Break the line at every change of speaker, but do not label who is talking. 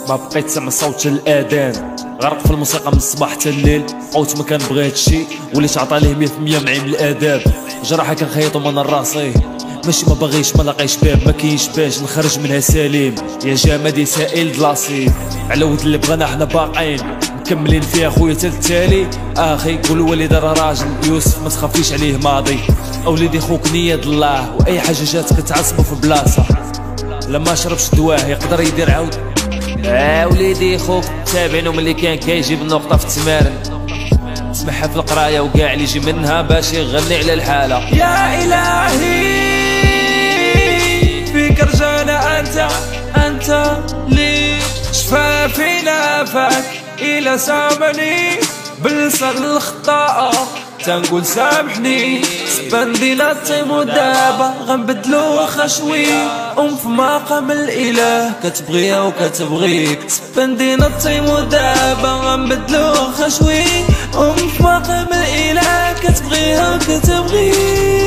ما بقيت سمع صوت الاذان، غرق في الموسيقى من الصباح حتى الليل. بقيت ما كنبغي هادشي، وليت عطى ليه 100% معين من الاداب. جراحه كنخيطو من راسي، ماشي ما باغيش ما لاقيش باب، ما كاينش باش نخرج منها سليم. يا جمادي سائل دلاصي على ود اللي بغانا حنا باقين مكملين فيها خويا تا التالي. اخي قول وليد راه راجل يوسف ما تخافيش عليه ماضي، اوليدي خوك نية الله واي حاجه جاتك تعصبو في بلاصه. لما شربش دواه يقدر يدير عاود. وليدي خوك تابعينو ملي كان كيجيب النقطه في التمارن، تسمعها في القرايه وكاع اللي يجي منها باش يغني على الحاله. يا الهي فيك رجانا انت لي شفا فينا فاك الى سامني بلسان الخطا تنقول سامحني. سبندينا الطيم دابا غنبدلو واخا شوي، في مقام الاله كتبغيها وكتبغيك. سبندينا الطيم دابا غنبدلو واخا شوي، في مقام الاله كتبغيها وكتبغيك.